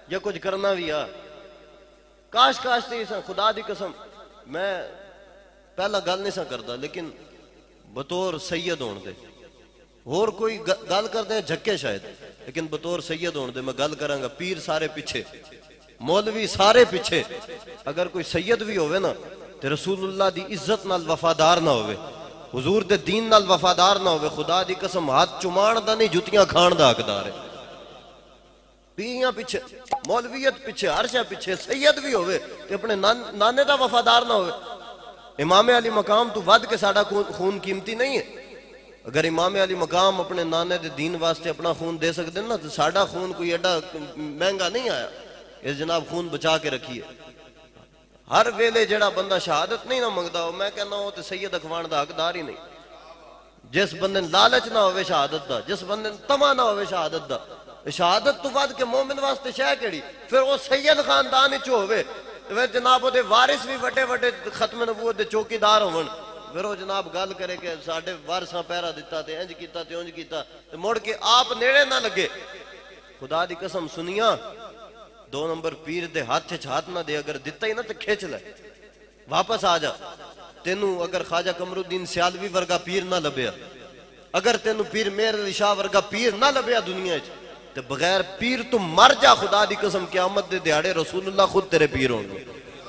یا کچھ کرنا بھی آ کاش تے خدا دی قسم میں پہلا گل نہیں سا کرتا لیکن بطور سید ہون دے اور کوئی گل کر دیں جھکے شاید لیکن بطور سید ہون دے میں گل کراں گا پیر سارے پیچھے مولوی سارے پیچھے اگر کوئی سید بھی ہوئے نا تے رسول اللہ دی عزت نال وفادار نہ ہوئے حضور دے دین نال وفادار نہ ہوئے خدا دی قسم ہاتھ چمان دا نہیں جتیاں کھان دا حقدار ہے پیریاں پیچھے مولویت پیچھے ہر شے پیچھے سید بھی ہوئے تے اپنے نانے دا وفادار نہ ہوئے امام علی مقام تو ود کے ساڑا خون قیمتی نہیں ہے اگر امام علی مقام اپنے نانے دے دین واسطے اپنا خون دے سکتے نا تو ساڑا خون کوئی ایڈا مہنگا نہیں آیا اس جناب خون بچا کے رکھیے ہر ویلے جڑا بندہ شہادت نہیں نہ منگدا ہو میں کہنا ہو تے سید اخوان دا حقدار ہی نہیں جس بندے لالچ نہ ہوئے شہادت دا جس بندے تما نہ ہوئے شہادت دا شہادت تو بعد کے مومن واسطے شے کیڑی پھر وہ سید خاندان وچ ہوئے پھر جناب دے وارث بھی وڈے وڈے ختم نبوت دے چوکیدار ہون پھر وہ جناب گل کرے کہ ساڈے وارثاں پہرا دتا تے انج کیتا تے اونج کیتا تے مڑ کے آپ نیڑے نہ لگے خدا دی قسم سنیاں 2 نمبر پیر دے ہاتھ وچ ہاتھ نہ دے اگر دتا ہی نہ تے کھچ لے واپس آ جا تینوں اگر خواجہ قمر الدین سیالوی ورگا پیر نہ لبیا اگر تینوں پیر مہر علی شاہ ورگا پیر نہ لبیا دنیا وچ تے بغیر پیر تو مر جا خدا دی قسم قیامت دے دیہاڑے رسول اللہ خود تیرے پیر ہوں گے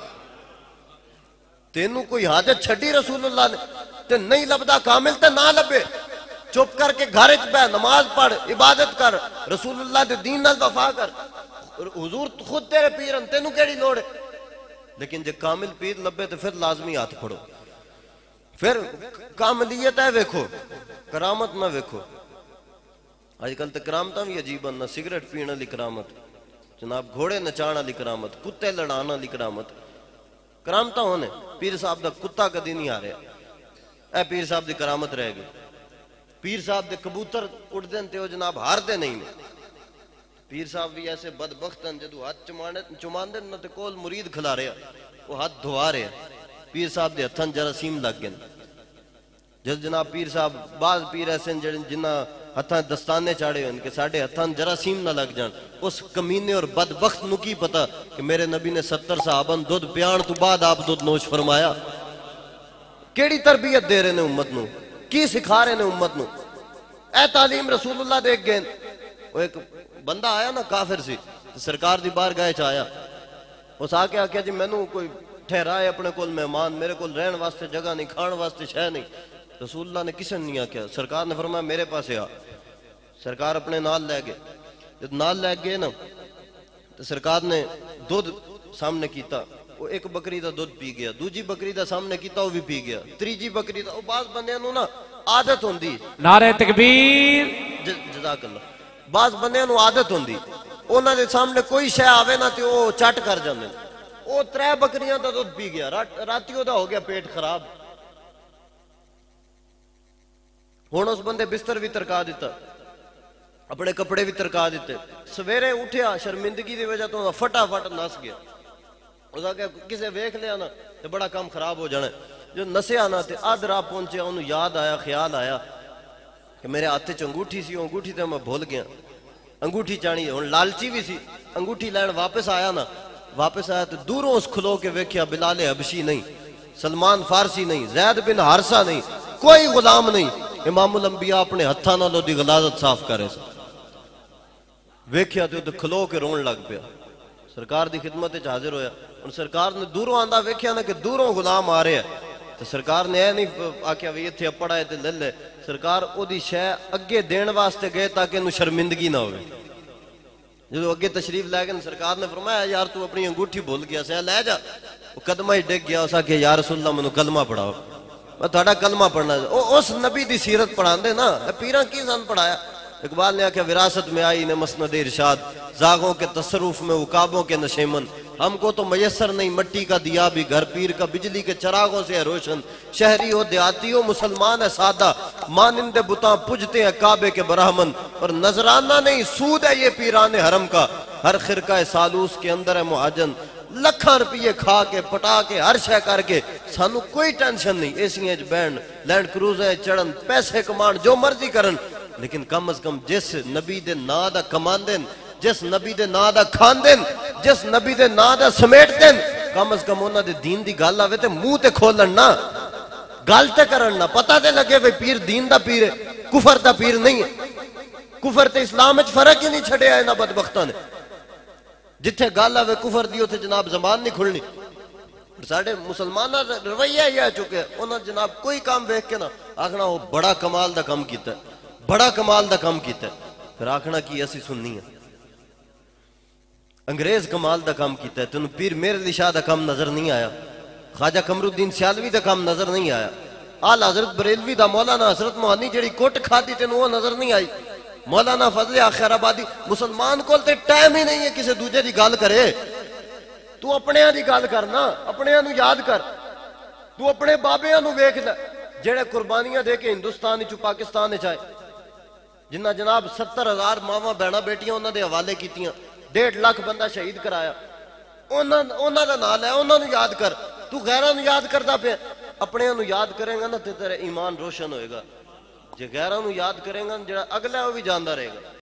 تینوں کوئی حاجت چھڈی رسول اللہ نے تے نہیں لبدا کامل تے نہ لبے چپ کر کے گھر وچ بیٹھ نماز پڑھ عبادت کر رسول اللہ دے دین نال وفا کر حضور خود تیرے پیر ہیں تینوں کیڑی لوڑ ہے لیکن جے کامل پیر لبے تو پھر لازمی ہاتھ پھڑو پھر کاملیت ہے ویکھو کرامت نہ ویکھو آج کل تے کرامتاں بھی عجیب نہ سگریٹ پینے والی کرامت جناب گھوڑے نچان والی کرامت کتے لڑان والی کرامت کرامتاں ہونے پیر صاحب دا کتا کدی نہیں آ رہا اے پیر صاحب دی کرامت رہ گئی پیر صاحب دے کبوتر اڑ دین تے وہ جناب ہار دے نہیں نے پیر صاحب بھی ایسے بدبخت ہیں جدو ہاتھ چمان دے نہ تے کول مرید کھلا رہا وہ ہاتھ دھوا رہا پیر صاحب دے ہتھاں جراثیم لگ گئے جس جناب پیر صاحب بعض پیر ایسے جنہ ہتھاں دستانے چاڑے ہوئے کہ ساڑھے ہتھاں جراثیم نہ لگ جان اس کمینے اور بدبخت نو کی پتا کہ میرے نبی نے 70 صحابن دودھ پیان تو بعد آپ دودھ نوش فرمایا کیڑی تربیت دے رہے نے امت نو کی سکھا رہے نے امت نو اے تعلیم رسول اللہ دیکھ گئے وہ ایک بندہ آیا نا کافر سی سرکار دی بارگاہ چ آیا اس آ کے آکھیا جی مینوں کوئی ٹھہرائے اپنے کول مہمان میرے کول رہن واسطے جگہ نہیں کھان واسطے شے نہیں رسول اللہ نے کسے نہیں آکھیا سرکار نے فرمایا میرے پاس آ سرکار اپنے نال لے گئے جب نال لے گئے نا تو سرکار نے دودھ سامنے کیتا وہ ایک بکری دا دودھ پی گیا دوجی بکری دا سامنے کیتا وہ بھی پی گیا تریجی بکری دا وہ بعض بندیاں نو نا عادت ہوندی نعرہ تکبیر جزاک اللہ بعض بندیاں نو عادت ہوندی انہاں دے سامنے کوئی شے آوے نا تے او چٹ کر جاندے او 3 بکریاں دا دودھ پی گیا راتیوں دا ہو گیا پیٹ خراب ہن اس بندے بستر بھی ترکا دیتا اپنے کپڑے بھی ترکا دیتے سویرے اٹھیا شرمندگی دی وجہ تو فٹافٹ نس گیا اس آگے کسے ویکھ لیا نا تے بڑا کام خراب ہو جانا جو نسیا نا تے آدھ راہ پہنچیا انہوں یاد آیا خیال آیا کہ میرے ہاتھ چ انگوٹھی سی انگوٹھی تے میں بھول گیا انگوٹھی چانی ہن لالچی بھی سی انگوٹھی لین واپس آیا نا واپس آیا تو دوروں اس کھلو کے ویکھیا بلال حبشی نہیں سلمان فارسی نہیں زید بن حارثہ نہیں کوئی غلام نہیں امام الانبیاء اپنے ہتھاں نال دی غلاظت صاف کرے سا ویکھیا تو کھلو کے رون لگ پیا سرکار دی خدمت وچ حاضر ہویا اور سرکار نے دوروں آندا ویکھیا نا کہ دوروں غلام آ رہے ہیں تو سرکار نے اے نہیں آکھیا وی ایتھے پڑھا ہے تے لے لے سرکار او دی شے اگے دین واسطے گئے تاکہ انہوں شرمندگی نہ ہوئے جب اگے تشریف لے گئے سرکار نے فرمایا یار تو اپنی انگوٹھی بھول گیا سے لے جا وہ قدمہ ہی ڈگ گیا اسا کہ یا رسول اللہ منو کلمہ پڑھاؤ میں تھوڑا کلمہ پڑھنا اس نبی دی سیرت پڑھان دے نا پیراں کی سن پڑھایا اقبال نے آکھا وراثت میں آئی نے مسند ارشاد زاغوں کے تصرف میں عقابوں کے نشیمن ہم کو تو میسر نہیں مٹی کا دیا بھی گھر پیر کا بجلی کے چراغوں سے ہے روشن شہری ہو دیہاتی ہو مسلمان ہے سادہ مانند بتاں پجتے ہیں کعبے کے برہمن اور نذرانہ نہیں سود ہے یہ پیران حرم کا ہر خرقہ سالوس کے اندر ہے مہاجن لکھاں روپیے کھا کے پٹا کے ہر شے کر کے سانو کوئی ٹینشن نہیں ایسیاں بینڈ لینڈ کروزیں چڑھن پیسے کمان جو مرضی کرن لیکن کم از کم جس نبی دے نا دا کمان دین جس نبی دے نا دا کھان دین جس نبی دے نا دا سمیٹ دین کم از کم انہاں دے دین دی گل آوے تے منہ تے کھولن نا گل تے کرن نا پتہ تے لگے وے پیر دین دا پیر ہے کفر دا پیر نہیں ہے کفر تے اسلام وچ فرق ہی نہیں چھڑیا انہاں بدبختاں نے جتھے گل آوے کفر دی اوتھے جناب زبان نہیں کھلنی ساڈے مسلماناں دا رویہ یہ آ چکے انہاں جناب کوئی کام ویکھ کے نا آکھنا وہ بڑا کمال دا کام کیتا ہے بڑا کمال دا کام کیتا ہے پھر آکھنا کی اسی سننی ہے انگریز کمال دا کام کیتا ہے تینوں پیر میر علی شاہ دا کام نظر نہیں آیا خواجہ قمر الدین سیالوی دا کام نظر نہیں آیا آل حضرت بریلوی دا مولانا حضرت موہانی جڑی کوٹ کھادی تینوں وہ نظر نہیں آئی مولانا فضل خیر آبادی مسلمان کول تے ٹائم ہی نہیں ہے کسی دوجے دی گل کرے تو اپنے دی گل کرنا اپنے نو یاد کر تو اپنے بابے نو ویکھ لے جڑے قربانیاں دے کے ہندوستان وچ پاکستان وچ آئے جنہ جناب 70,000 ماواں بہناں بیٹیاں انہاں دے حوالے کیتیاں 1.5 لاکھ بندہ شہید کرایا انہاں دا نام ہے انہاں نو یاد کر تو غیراں نو یاد کردا پیا اپنے نو یاد کرے گا نا تے تیرا ایمان روشن ہوئے گا جے غیراں نو یاد کرے گا جڑا اگلا وہ بھی جاندا رہے گا